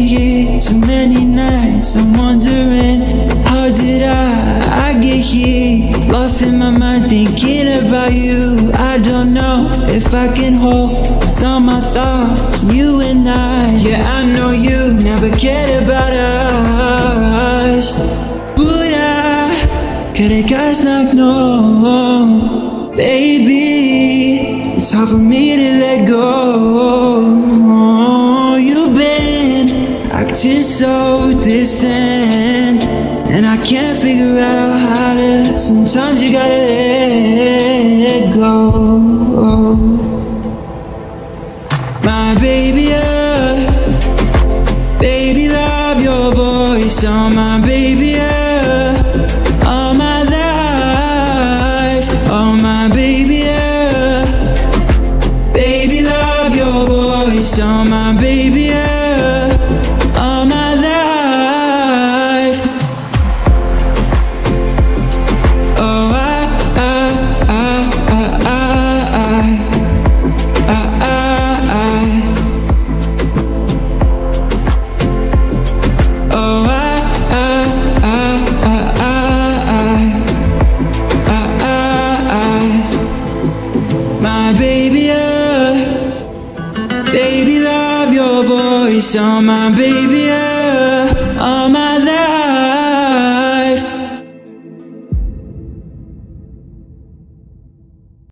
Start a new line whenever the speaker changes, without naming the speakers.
here too many nights. I'm wondering, how did I get here? Lost in my mind thinking about you. I don't know if I can hold all my thoughts, you and I. Yeah, I know you never cared about us, but I could've guys not know. Baby, it's hard for me to let go. You've been acting so distant, and I can't figure out how to. Sometimes you gotta let go. My baby, baby, love your voice. Oh my baby, all my life. Oh my baby, baby, love your voice. Oh my baby, all my life. Oh my baby, baby, love your voice. Oh my baby,